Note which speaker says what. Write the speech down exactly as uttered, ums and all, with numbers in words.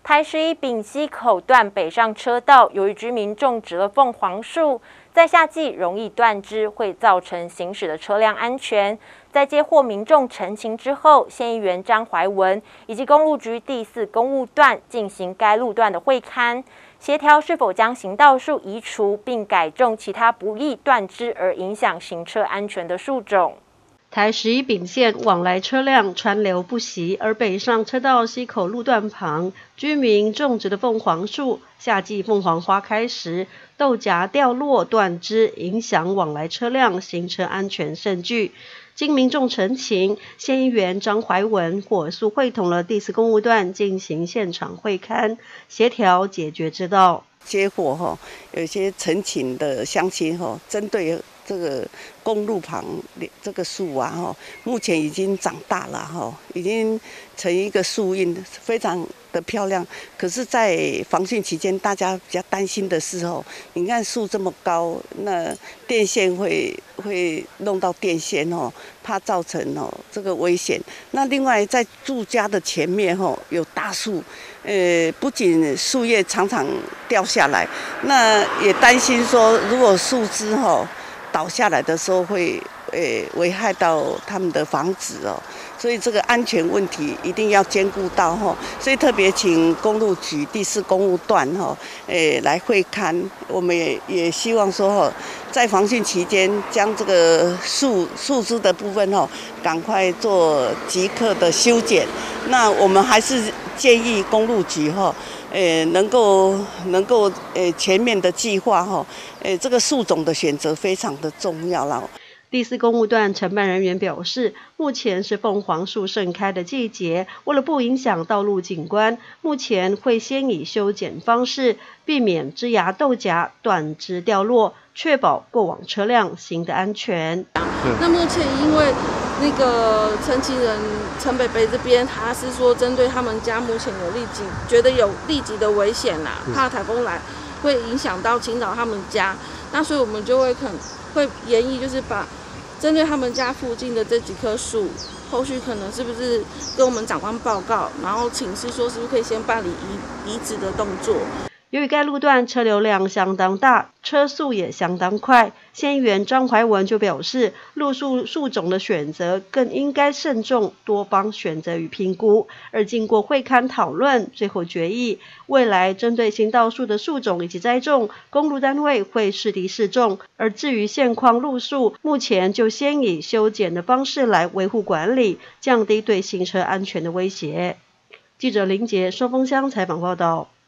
Speaker 1: 台十一丙溪口段北上车道，由于居民种植了凤凰树，在夏季容易断枝，会造成行驶的车辆安全。在接获民众陈情之后，县议员张怀文以及公路局第四公务段进行该路段的会勘，协调是否将行道树移除，并改种其他不易断枝而影响行车安全的树种。
Speaker 2: 台十一丙线往来车辆川流不息，而北上车道溪口路段旁，居民种植的凤凰树，夏季凤凰花开时，豆荚掉落断枝，影响往来车辆行车安全甚巨。经民众陈情，县议员张怀文火速会同了第四公务段进行现场会勘，协调解决之道。
Speaker 3: 接获哈，有些陈情的乡亲哈，针对这个公路旁这个树啊哈，目前已经长大了哈，已经成一个树荫，非常的漂亮。可是，在防汛期间，大家比较担心的是哦，你看树这么高，那电线会会弄到电线哦，怕造成哦这个危险。那另外在住家的前面哦，有大树。呃，不仅树叶常常掉下来，那也担心说，如果树枝哈倒下来的时候会呃危害到他们的房子哦，所以这个安全问题一定要兼顾到哈。所以特别请公路局第四公务段哈，呃来会勘，我们也也希望说哈，在防汛期间将这个树树枝的部分哈，赶快做即刻的修剪。那我们还是建议公路局哈，呃，能够能够呃全面的计划哈，呃，这个树种的选择非常的重要啦。
Speaker 2: 第四公务段承办人员表示，目前是凤凰树盛开的季节，为了不影响道路景观，目前会先以修剪方式避免枝芽豆荚断枝掉落，确保过往车辆行得安全。
Speaker 4: 那目前因为那个陈情人陈北北这边，他是说针对他们家目前有立即觉得有立即的危险啦，怕台风来会影响到侵扰他们家，那所以我们就会可能会研议，就是把针对他们家附近的这几棵树，后续可能是不是跟我们长官报告，然后请示说是不是可以先办理移移植的动作。
Speaker 2: 由于该路段车流量相当大，车速也相当快，县议员张怀文就表示，路树树种的选择更应该慎重多方选择与评估。而经过会勘讨论，最后决议，未来针对行道树的树种以及栽种，公路单位会适地适种。而至于现况路树，目前就先以修剪的方式来维护管理，降低对行车安全的威胁。记者林杰双峰乡采访报道。